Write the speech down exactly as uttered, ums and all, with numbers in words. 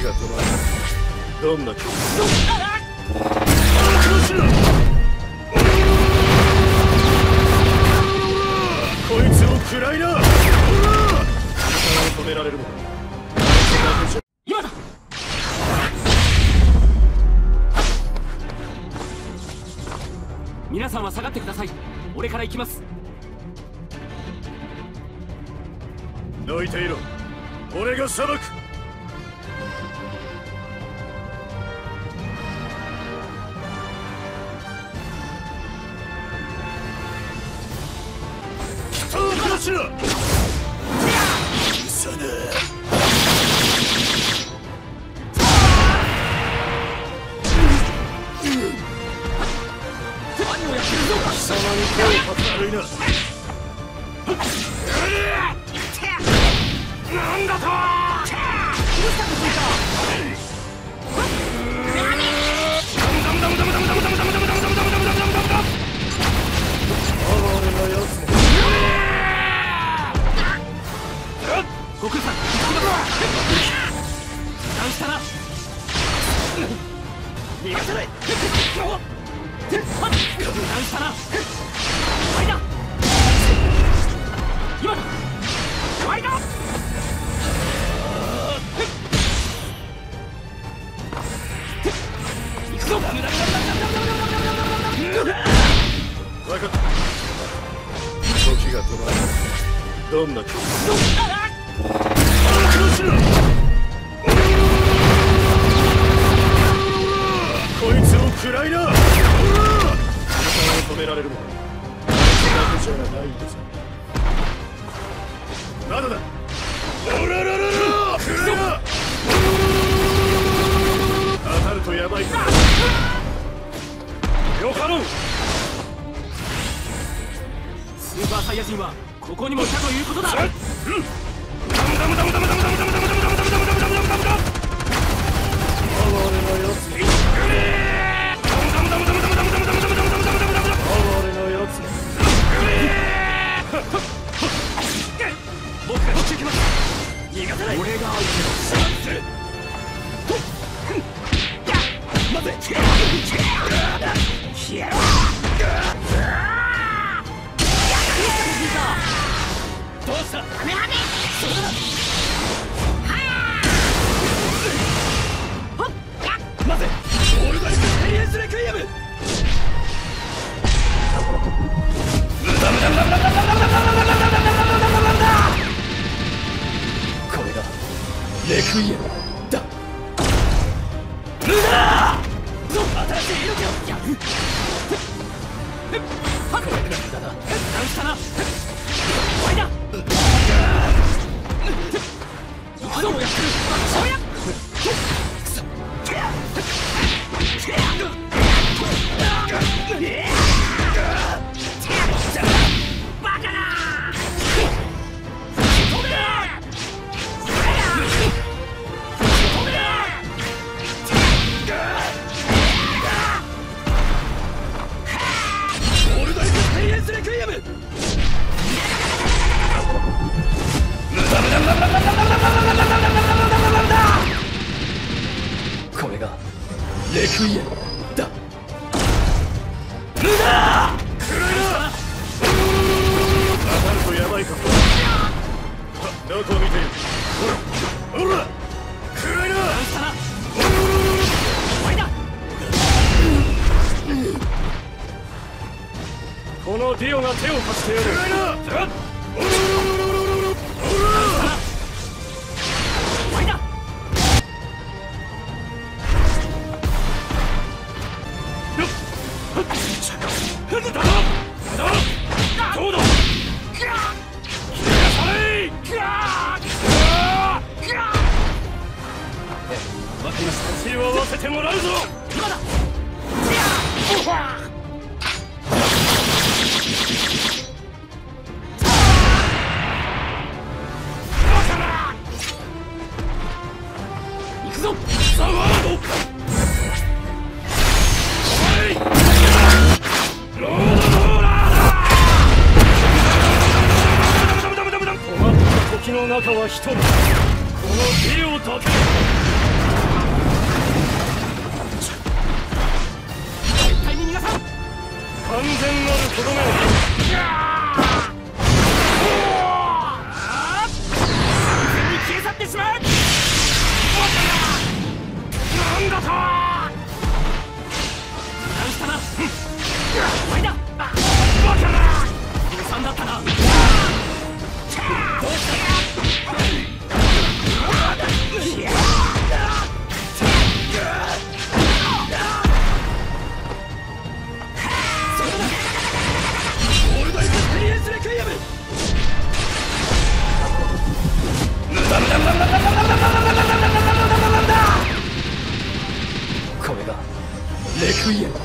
が止まる。どんな気持ちこいつを食らいな。止められるのか。 今だ。皆さんは下がってください。俺から行きます。 どいていろ。俺が裁く。人を殺しろ。許さねえ。貴様に手を貸す悪いな。なんだと。どうしたんですか。 悟空さん、油断したな。逃がさない。油断したな。終わりだ。今だ。終わりだ。行くぞ。分かった。時が止まる。どんな気持ち。こいつを食らいな。止められるのか。だけじゃないですか。まだだ。おらららら。食らいな。当たるとやばいか。よかろう。 スーパーサイヤ人はここにもいたということだ。僕がこっち行きます。逃がさない。俺が相手のチャンス。待て。どうした。それだ。待て。オールバイクエイエンスレクイエム。これがレクイエムだ。無駄。新しい命をやる。これが無駄だ。断したな。終わりだ。行くぞ。やってる。そうや。バカな。これがレクイエムだ。無駄。 食らいな。当たるとやばいか。どこを見ている。ほらほら。食らいな。 終わりだ。 このディオが手を貸してやる。食らいな。終わりだ。どうだ。 わかりました。 血を合わせてもらうぞ。 今だ。行くぞ。ザワード。 ロードローラーだ。止まった時の中は一人。このディオだけ。 どめを消え去ってしまう。なんだと。直したな。終わりだ。バカな。誤算だったな。どうした。オールドエクスペリエンスレクイエム。これがレクイエム。